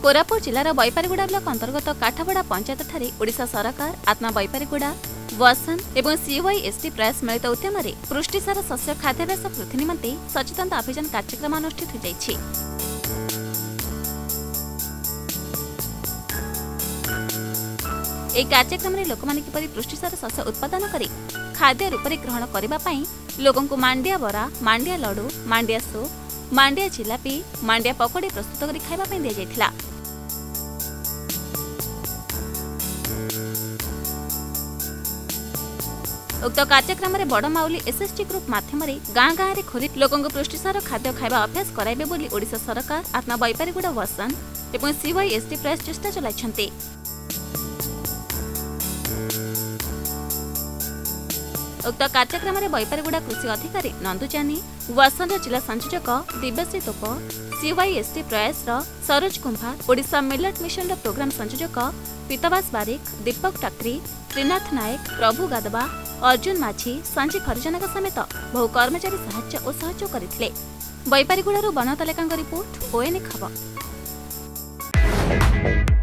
Koraput जिलार Baipariguda block अंतर्गत काठबड़ा पंचायत ठारे ओडिशा सरकार आत्मा बैपारीगुड़ा वसन एवं सीवाईएसटी प्रयास मिलित उद्यम पुष्टिसार शस्य खाद्याभ्यास वृद्धि निमंते सचेतनता अभियान कार्यक्रम अनुष्ठित हो जाइछि। এই कार्यक्रम लोकमाने किपरि पुष्टिसार शस्य उत्पादन करी खाद्य रूप ग्रहण करने लोकंकु मांडिया बरा, मांडिया लडू, मांडिया सूप, मांडिया जिलापी, मांडिया पकोड़ी प्रस्तुत करी खाइबा पई दिया जायथिला। उक्त कार्यक्रम में बड़माउली एसएसटी ग्रुप माध्यम गाँ गाँव में खोली लोकंकु पुष्टिसार खाद्य खाइबा अभ्यास कराइबे बोली ओडिशा सरकार आत्मा बैपारीगुड़ा वसन एवं सीवाईएसटी प्रयास चेष्टा चलाइछन्ते। उक्त कार्यक्रम में बैपारीगुड़ा कृषि अधिकारी नंदुजानी, वसन जिला संयोजक Divyashree Tope, CYST Prayas Saroj Kumbhar, Odisha millet mission programme संयोजक पीतवास बारिक, दीपक टाकरी, त्रिनाथ नायक, प्रभु गादवा, अर्जुन माझी, संजीव हरिजन समेत बहु कर्मचारी साहाय्य और सहयोग करथिले। बैपारीगुड़ारू बनता लेकांग रिपोर्ट ओएनए खबर।